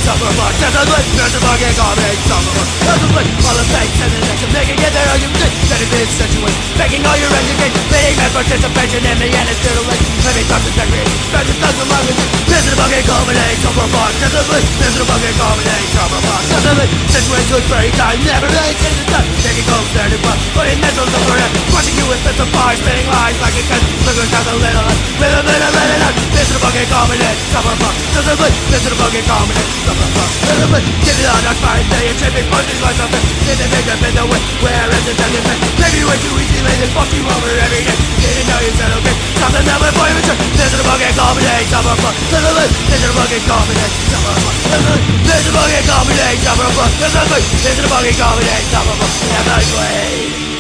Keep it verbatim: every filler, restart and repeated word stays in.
suffer for discipline. There's a fucking garbage, suffer for discipline. All the fakes and the next of making it their argument. Then it is situation, making all your education, being and participation in the end is titillating. Living trust integrity, spread the thugs along with it. This is a fucking culminate, suffer for discipline. This is a fucking culminate, suffer for discipline. Situations very time, never really changes time. Taking home standing by, putting missiles over it. Crushing you with bits of fire, spinning lies like a gun. Flickering down the little light, with a bit of let it out. This is a fucking culminate, suffer for discipline. This is a fucking culminate, suffer for discipline. Give it on our fire, stay and tripping, pushing lights up there. Did the big up in the way, where is the time you pay? Maybe way too easy, lay this fuck you over every day. Didn't know you said okay, something that went for you return. This is a fucking culminate, suffer for discipline. This is a fucking culminate, suffer for discipline. This is a fucking culminate, suffer for discipline. This is a fucking culminate, suffer for discipline.